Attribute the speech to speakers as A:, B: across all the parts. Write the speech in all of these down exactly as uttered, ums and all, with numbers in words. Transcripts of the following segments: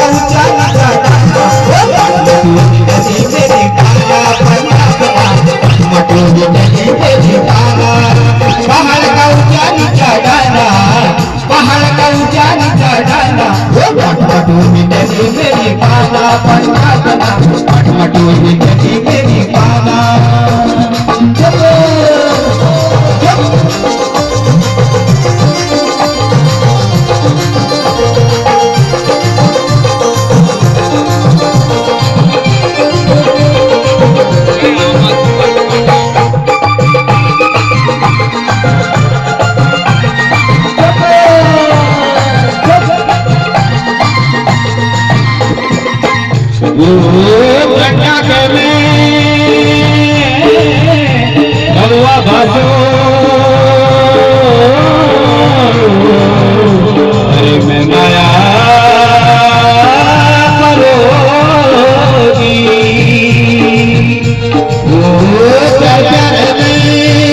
A: ऊंचा नीचा डाला मटोरी गली मेरी काला पन्ना बना मटोरी गली मेरी काला पहाड़ का ऊंचा नीचा डाला पहाड़ का ऊंचा नीचा डाला मटोरी गली मेरी काला पन्ना बना मटोरी गली मेरी काला
B: घटना के में भगवा भाषो अरे मैं माया करोगी वो प्यार में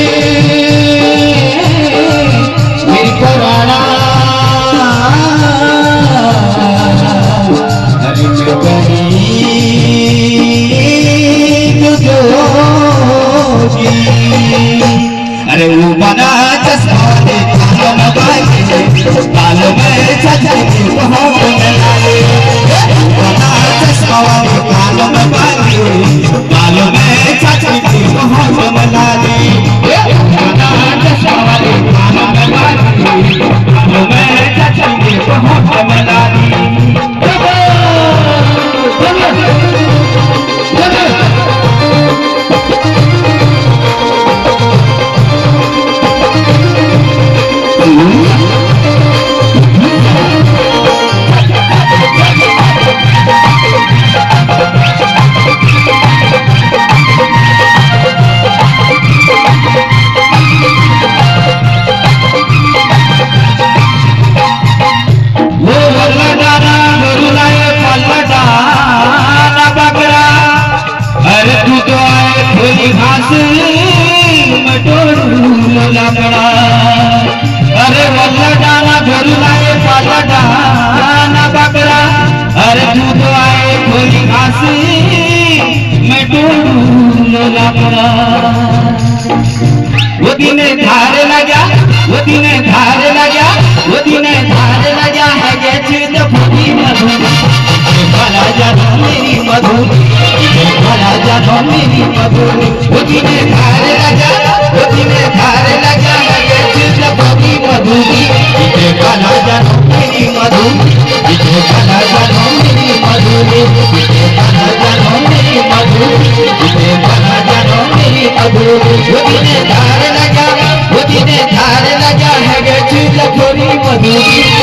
B: मेरी पुराना अरे मैं कहीं अरे वो बना चश्मा दे कालो में बाई कालो में चाचा के बहुत लाले बना चश्मा दे कालो में बाई कालो में चाचा के बहुत लाले बना चश्मा दे कालो में बाई कालो में चाचा के बहुत लाले अरे वल्ला डाना घरू लाए पाला डाना बकरा अरे तू तो आए खोली घास मैं ढूंढू लकड़ा वो दिन धारे लगा वो दिन धारे लगा वो दिन धारे लगा है ये चीज फूटी मधु भला जानो मेरी मधु भला जानो मेरी मधु वो दिन धारे लगा वो दिन धारे लगा है ये चीज फूटी मधु इसे भला जानो मेरी मधु इसे भला जानो मेरी मधु इसे भला जानो मेरी मधु इसे भला जानो मेरी मधु वो दिन धारे लगा वो दिन धारे लगा है ये चीज फूटी मधु